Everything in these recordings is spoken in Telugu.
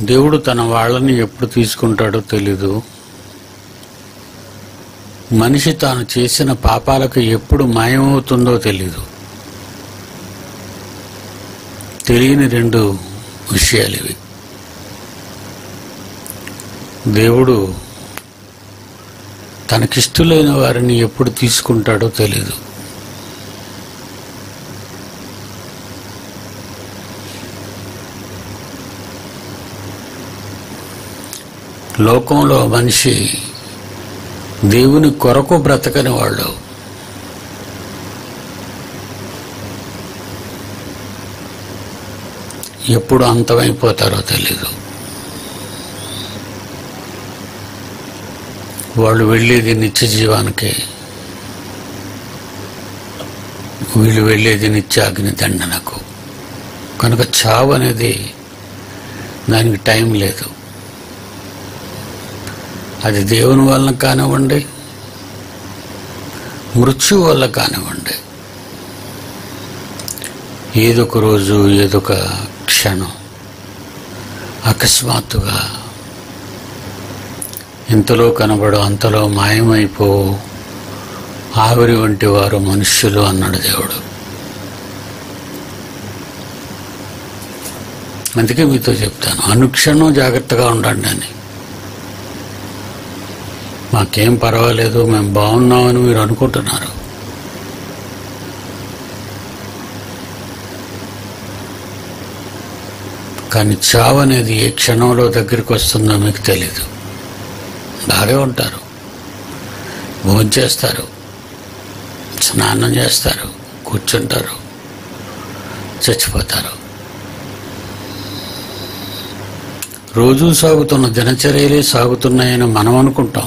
దేవుడు తన వాళ్ళని ఎప్పుడు తీసుకుంటాడో తెలీదు. మనిషి తాను చేసిన పాపాలకు ఎప్పుడు మాయమవుతుందో తెలీదు. తెలియని రెండు విషయాలు ఇవి. దేవుడు తనకిష్టులైన వారిని ఎప్పుడు తీసుకుంటాడో తెలీదు. లోకంలో మనిషి దేవుని కొరకు బ్రతకని వాళ్ళు ఎప్పుడు అంతమైపోతారో తెలీదు. వాళ్ళు వెళ్ళేది నిత్య జీవానికి, వీళ్ళు వెళ్ళేది నిత్యాగ్ని దండనకు. కనుక చావు అనేది దానికి టైం లేదు. అది దేవుని వల్ల కానివ్వండి, మృత్యువు వల్ల కానివ్వండి, ఏదొక రోజు ఏదొక క్షణం అకస్మాత్తుగా ఇంతలో కనబడు అంతలో మాయమైపో ఆవిరి వంటి వారు మనుష్యులు అన్నాడు దేవుడు. అందుకే మీతో చెప్తాను, అనుక్షణం జాగ్రత్తగా ఉండండి అని. మాకేం పర్వాలేదు, మేము బాగున్నామని మీరు అనుకుంటున్నారు. కానీ చావు అనేది ఏ క్షణంలో దగ్గరికి వస్తుందో మీకు తెలీదు. బాగా ఉంటారు, భోంచేస్తారు, స్నానం చేస్తారు, కూర్చుంటారు, చచ్చిపోతారు. రోజూ సాగుతున్న దినచర్యలే సాగుతున్నాయని మనం అనుకుంటాం.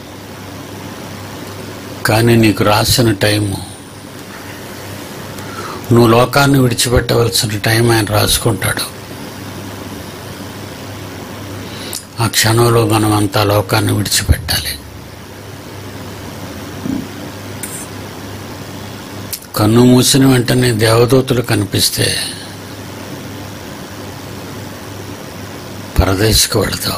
కానీ నీకు రాసిన టైము, నువ్వు లోకాన్ని విడిచిపెట్టవలసిన టైం ఆయన రాసుకుంటాడు. ఆ క్షణంలో మనం అంతా లోకాన్ని విడిచిపెట్టాలి. కన్ను మూసిన వెంటనే దేవదూతలు కనిపిస్తే పరదేశకు వెళతావు.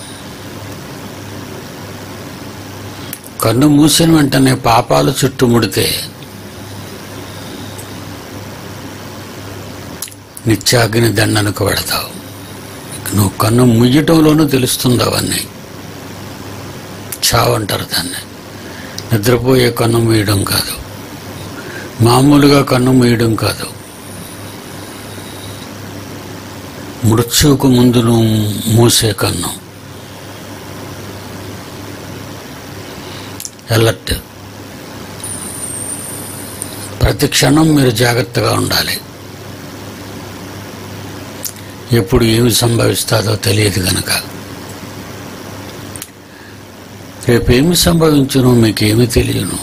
కన్ను మూసిన వెంటనే పాపాలు చుట్టుముడితే నిత్యాగ్ని దండనకు వెళతావు. నువ్వు కన్ను ముయ్యటంలోనూ తెలుస్తుంది అవన్నీ. చావు అంటారు దాన్ని. నిద్రపోయే కన్ను మూయడం కాదు, మామూలుగా కన్ను మూయడం కాదు. మృత్యువుకు ముందు నువ్వు మూసే కన్ను. అలర్ట్. ప్రతి క్షణం మీరు జాగ్రత్తగా ఉండాలి. ఎప్పుడు ఏమి సంభవిస్తుందో తెలియదు గనక. రేపేమి సంభవించునో మీకేమి తెలియను.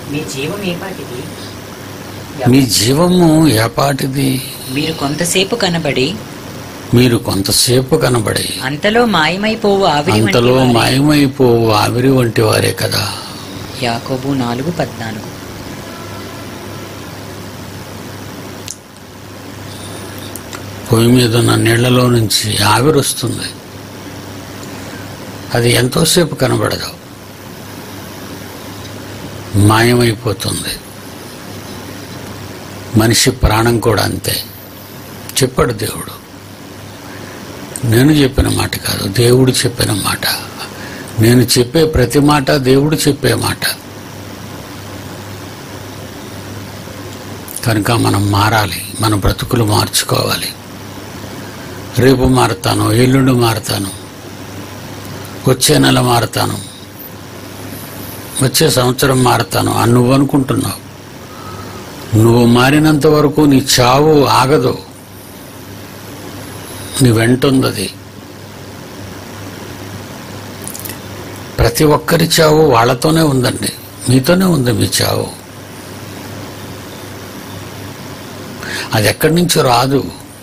మీ జీవము ఏపాటిది? మీరు కొంతసేపు కనబడి అంతలో మాయమైపోవు ఆవిరి వంటి వారే కదా. యాకోబు 4:14. పొయ్యి మీద ఉన్న నీళ్లలో నుంచి ఆవిరి వస్తుంది. అది ఎంతోసేపు కనబడదు, మాయమైపోతుంది. మనిషి ప్రాణం కూడా అంతే. చెప్పాడు దేవుడు. నేను చెప్పిన మాట కాదు, దేవుడు చెప్పిన మాట. నేను చెప్పే ప్రతి మాట దేవుడు చెప్పే మాట. కనుక మనం మారాలి, మన బ్రతుకులు మార్చుకోవాలి. రేపు మారుతాను, ఎల్లుండి మారుతాను, వచ్చే నెల మారుతాను, వచ్చే సంవత్సరం మారుతాను అని నువ్వు అనుకుంటున్నావు. నువ్వు మారినంత వరకు నీ చావు ఆగదు, నీ వెంటుంది. ప్రతి ఒక్కరి చావు వాళ్ళతోనే ఉందండి, మీతోనే ఉంది మీ చావు. అది ఎక్కడి నుంచో రాదు.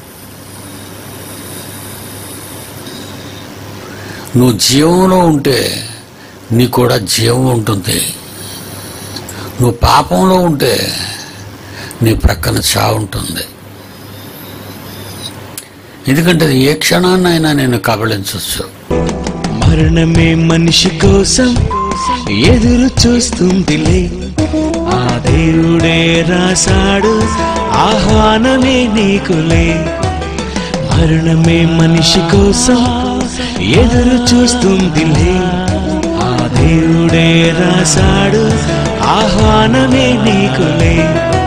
నువ్వు జీవంలో ఉంటే నీ కూడా జీవం ఉంటుంది. నువ్వు పాపంలో ఉంటే నీ ప్రక్కన చావు ఉంటుంది. ఎందుకంటే అది ఏ క్షణాన్నైనా నేను కబళించవచ్చు. మరణమే మనిషి కోసం ఎదురు చూస్తుందిలే, ఆ దేవుడే రాశాడు ఆహ్వానమే నీకులే. మరణమే మనిషి కోసం ఎదురు చూస్తుందిలే, ఆ దేవుడే రాశాడు ఆహ్వానమే నీకులే.